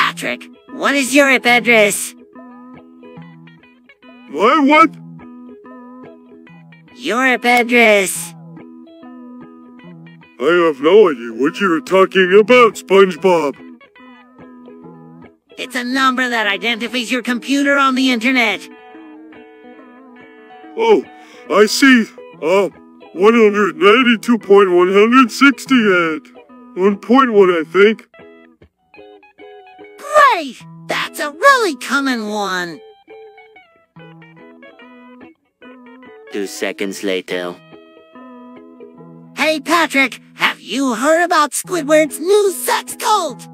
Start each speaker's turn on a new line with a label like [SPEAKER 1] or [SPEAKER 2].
[SPEAKER 1] Patrick, what is your IP address?
[SPEAKER 2] My what?
[SPEAKER 1] Your IP address.
[SPEAKER 2] I have no idea what you're talking about, SpongeBob.
[SPEAKER 1] It's a number that identifies your computer on the internet.
[SPEAKER 2] Oh, I see. 192.160 at 1.1, I think.
[SPEAKER 1] Great! That's a really common one.
[SPEAKER 3] 2 seconds later.
[SPEAKER 1] Hey Patrick, have you heard about Squidward's new sex cult?